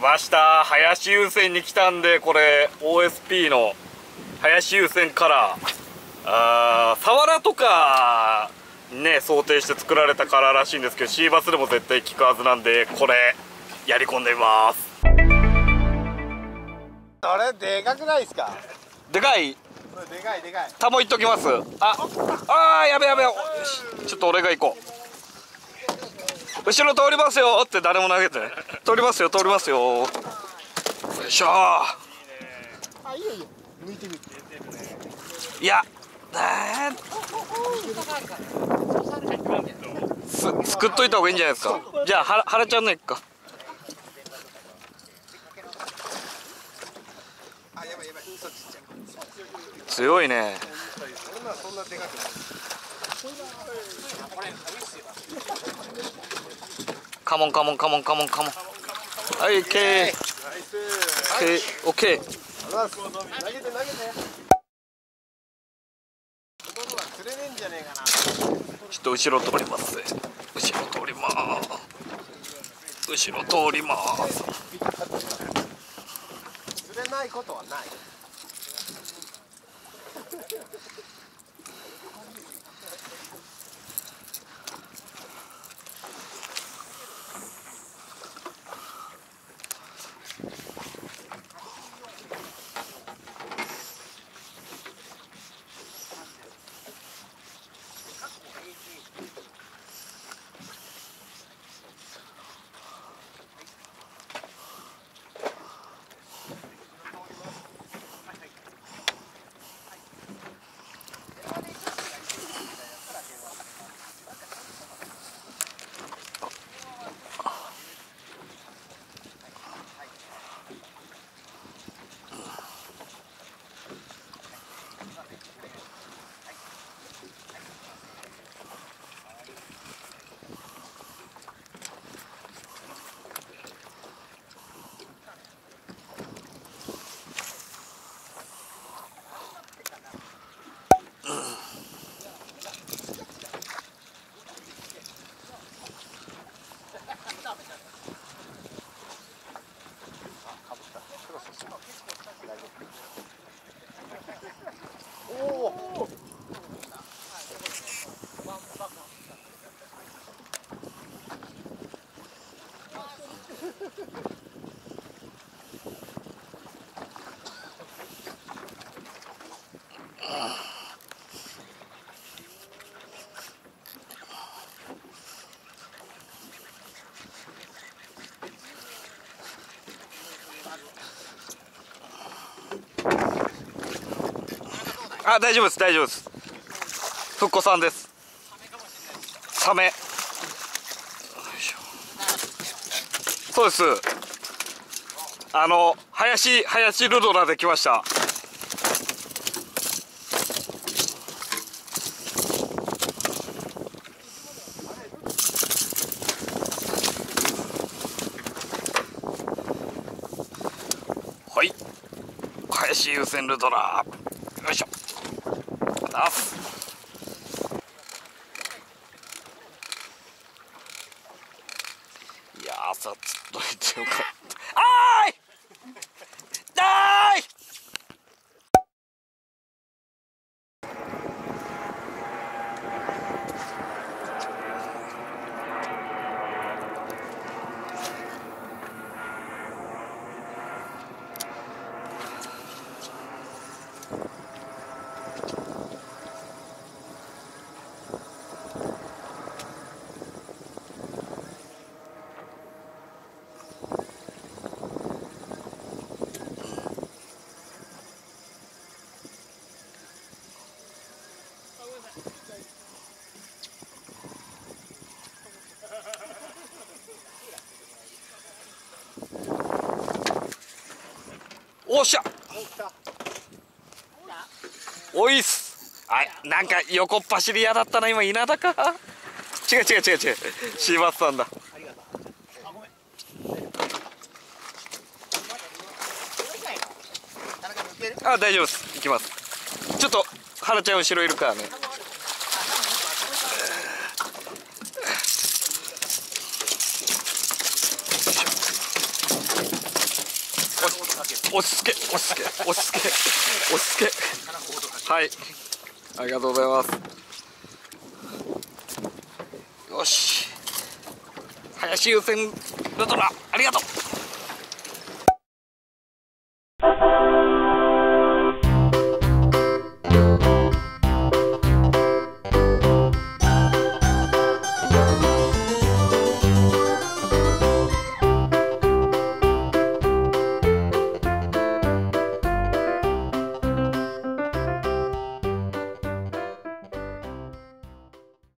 ました。林優先に来たんで、これ OSP の林優先カラー、サワラとかね想定して作られたカラーらしいんですけど、シーバスでも絶対効くはずなんで、これやり込んでみます。 あれでかくないですか？ でかい？ でかいでかい。 タモいっときます。やべやべ。よし、ちょっと俺が行こう。後ろ通りますよって誰も投げてね。通りますよ通りますよ。よいしょー。 いいよいいよ。向いてみる。 いや、すくっといた方がいいんじゃないですか。じゃあはらちゃんのいっか。強いね。カモンカモンカモンカモンカモン。はい、オッケーオッケー。 投げて投げて。釣れねえんじゃねえかな。 ちょっと後ろ通ります。後ろ通ります。後ろ通ります。 釣れないことはない。 大丈夫です大丈夫です。ふっこさんです。サメ。そうです。林ルドラで来ました。はい、林優先ルドラー。よいしょ。いやー、朝釣っといてよかった。おっしゃ。おいっす。なんか横っ走り嫌だったな。今稲田か。違うシーバスさんだ。大丈夫です。行きます。ちょっと原ちゃん後ろいるからね。 落ち着け落ち着け落ち着け落ち着け。はい、ありがとうございます。よし、林優先ルトラありがとう。